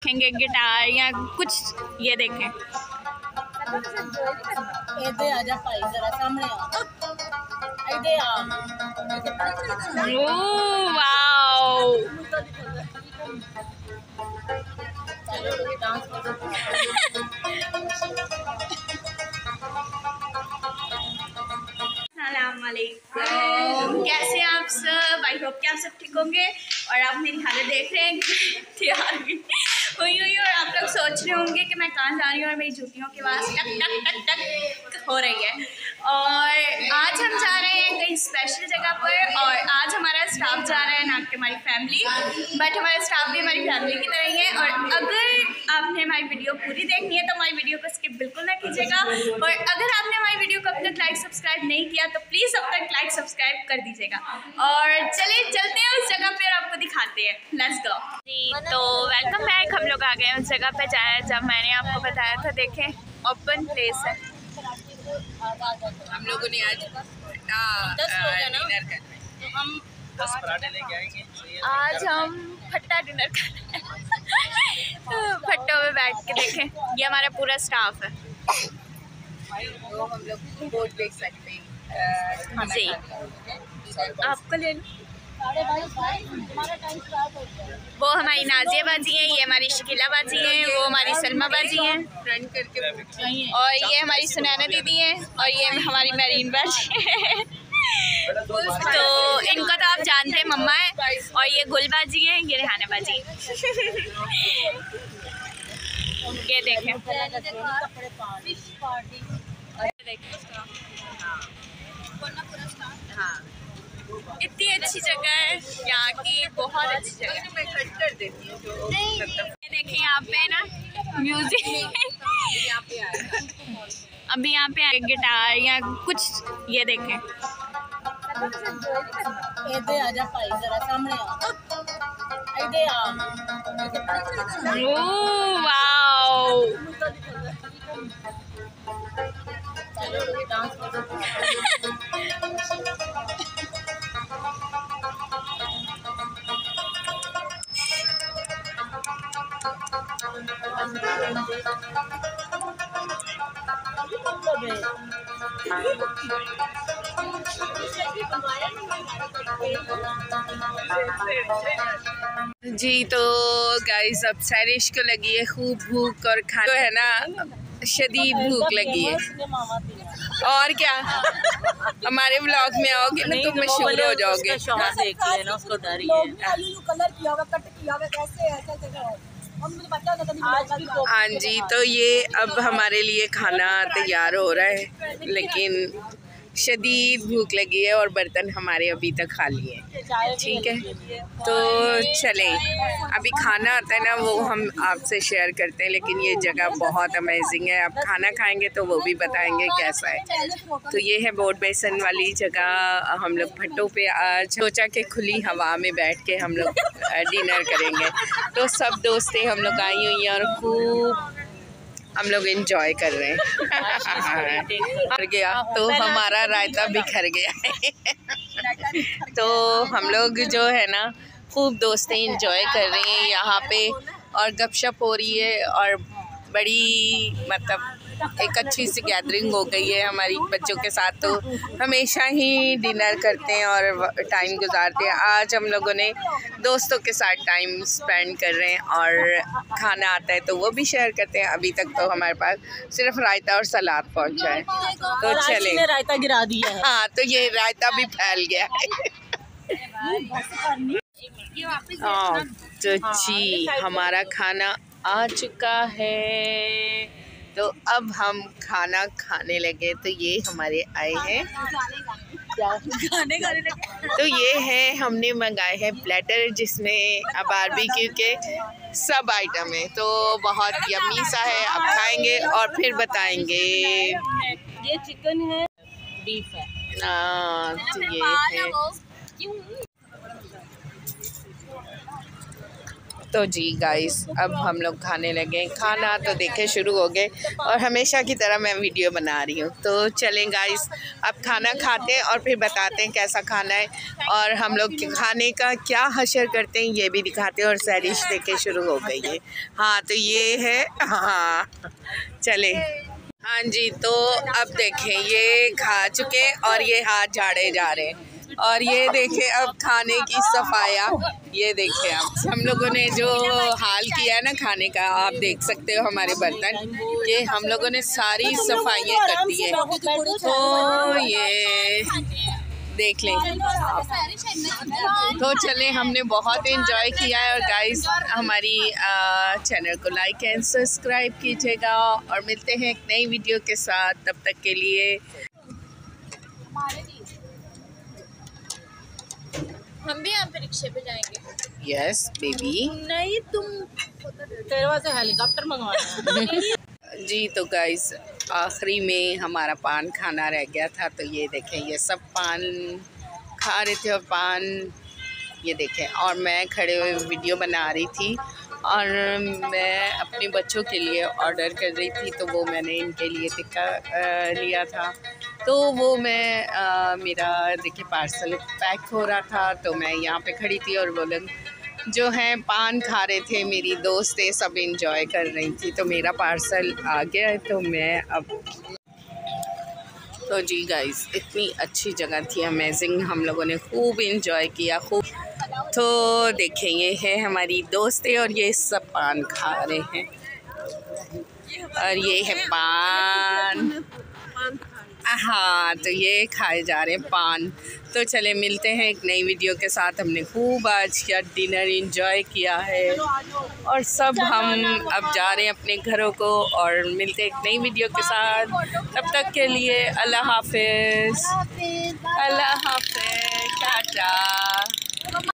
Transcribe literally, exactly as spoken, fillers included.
देखेंगे गिटार या कुछ, ये देखें। आजा भाई जरा सामने आ। ओह वाओ, अस्सलामुअलैकुम, कैसे हैं आप सब? आई होप कि आप सब ठीक होंगे। और आप मेरी हालत देख रहे हैं कि तैयार हुई हुई हुई और आप लोग सोच रहे होंगे कि मैं कहाँ जा रही हूँ और मेरी जूतियों की आवाज़ टक टक टक टक हो रही है। और आज हम जा रहे हैं कहीं स्पेशल जगह पर, और आज हमारा स्टाफ जा रहा है, ना कि हमारी फैमिली, बट हमारा स्टाफ भी हमारी फैमिली की तरह ही है। और अगर आपने हमारी वीडियो पूरी देखनी है तो हमारी वीडियो को स्किप बिल्कुल ना कीजिएगा। और अगर आपने हमारी वीडियो को अब तक लाइक सब्सक्राइब नहीं किया तो प्लीज़ अब तक लाइक सब्सक्राइब कर दीजिएगा। और चलिए चलते हैं उस जगह पर, आपको दिखाते हैं। Let's go ji. तो वेलकम बैक, हम लोग आ गए उस जगह पे जाया जब मैंने आपको बताया था। देखें, ओपन प्लेस है। हम लोगों ने आज डिनर करना है, हम दस पराठे लेके आएंगे। आज हम फट्टा डिनर कर रहे हैं फट्टों में बैठ के। देखें, ये हमारा पूरा स्टाफ है। तो हम लोग बोट देख सकते हैं जी, आपको ले लो। वो हमारी नाजिया बाजी है, ये हमारी शकीला बाजी है, वो हमारी सलमा बाजी है, फ्रंट करके, और ये हमारी सुनैना दीदी है, और ये हमारी मेरीन बाजी है। तो इनको तो आप जानते हैं, मम्मा है। और ये गुल बाजी है, ये रेहाना बाजी। ये देखें, हाँ, इतनी अच्छी जगह है यहाँ की, बहुत अच्छी जगह है। मैं कट कर देती हूँ जो मतलब। ये देखें, यहाँ पे ना म्यूजिक यहाँ पे आया, अभी यहाँ पे आए गिटार या कुछ, ये देखें। आजा भाई जरा सामने आ। ओह वाओ, जी। तो गाइस अब सैरिश को लगी है खूब भूख, और खाना तो है ना शदीद भूख लगी है। और क्या, हमारे व्लॉग में आओगे ना तो मशहूर हो जाओगे। हाँ जी, तो ये अब हमारे लिए खाना तैयार हो रहा है, लेकिन शदीद भूख लगी है और बर्तन हमारे अभी तक खाली हैं। ठीक है, तो चलें, अभी खाना आता है ना वो हम आपसे शेयर करते हैं। लेकिन ये जगह बहुत अमेजिंग है, अब खाना खाएंगे तो वो भी बताएंगे कैसा है। तो ये है बोट बेसन वाली जगह। हम लोग भट्टों पे आज सोचा कि खुली हवा में बैठ के हम लोग डिनर करेंगे। तो सब दोस्तें हम लोग आई हुई हैं और खूब हम लोग एंजॉय कर रहे हैं। बिखर गया तो हमारा रायता बिखर गया है। तो हम लोग जो है ना खूब दोस्तें एंजॉय कर रहे हैं यहाँ पे, और गपशप हो रही है, और बड़ी मतलब एक अच्छी सी गैदरिंग हो गई है हमारी बच्चों के साथ। तो हमेशा ही डिनर करते हैं और टाइम गुजारते हैं। आज हम लोगों ने दोस्तों के साथ टाइम स्पेंड कर रहे हैं, और खाना आता है तो वो भी शेयर करते हैं। अभी तक तो हमारे पास सिर्फ रायता और सलाद पहुंचा है, तो चले रायता गिरा दिया है। हाँ, तो ये रायता भी फैल गया है। हाँ, तो जी हमारा खाना आ चुका है, तो अब हम खाना खाने लगे। तो ये हमारे आए हैं खाने खाने लगे। तो ये है, हमने मंगाए हैं प्लेटर जिसमें बारबेक्यू के सब आइटम है। तो बहुत यम्मी सा है, अब खाएंगे और फिर बताएंगे। ये चिकन है, बीफ है। हाँ, तो ये है। तो जी गाइस अब हम लोग खाने लगे। खाना तो देखे शुरू हो गए और हमेशा की तरह मैं वीडियो बना रही हूँ। तो चलें गाइस अब खाना खाते हैं और फिर बताते हैं कैसा खाना है और हम लोग खाने का क्या हशर करते हैं ये भी दिखाते हैं। और सैरिश देखे शुरू हो गई है। हाँ तो ये है, हाँ चले। हाँ जी तो अब देखें ये खा चुके और ये हाथ झाड़े जा रहे हैं। और ये देखें अब खाने की सफाया, ये देखें अब हम लोगों ने जो हाल किया है ना खाने का, आप देख सकते हो हमारे बर्तन, ये हम लोगों ने सारी सफाइयाँ कर दी है। तो ये देख लें तो चलें, हमने बहुत एंजॉय किया है। और गाइस हमारी चैनल को लाइक एंड सब्सक्राइब कीजिएगा और मिलते हैं एक नई वीडियो के साथ। तब तक के लिए हम भी यहाँ पे रिक्शे पे जाएंगे। Yes baby. नहीं तुम तेरे वहाँ से हेलीकॉप्टर मंगवाना। जी तो गाइस आखिरी में हमारा पान खाना रह गया था। तो ये देखें ये सब पान खा रहे थे और पान ये देखें और मैं खड़े हुए वीडियो बना रही थी और मैं अपने बच्चों के लिए ऑर्डर कर रही थी। तो वो मैंने इनके लिए टिक्का लिया था। तो वो मैं आ, मेरा देखिए पार्सल पैक हो रहा था। तो मैं यहाँ पे खड़ी थी और वो लोग जो हैं पान खा रहे थे, मेरी दोस्तें सब इंजॉय कर रही थी। तो मेरा पार्सल आ गया है। तो मैं अब तो जी गाइस इतनी अच्छी जगह थी, अमेजिंग, हम लोगों ने खूब इंजॉय किया खूब। तो देखें ये है हमारी दोस्तें और ये सब पान खा रहे हैं और ये है पान। हाँ तो ये खाए जा रहे हैं पान। तो चले मिलते हैं एक नई वीडियो के साथ। हमने खूब आज का डिनर एंजॉय किया है और सब हम अब जा रहे हैं अपने घरों को और मिलते हैं एक नई वीडियो के साथ। तब तक के लिए अल्लाह हाफिज़, अल्लाह हाफिज़, टाटा।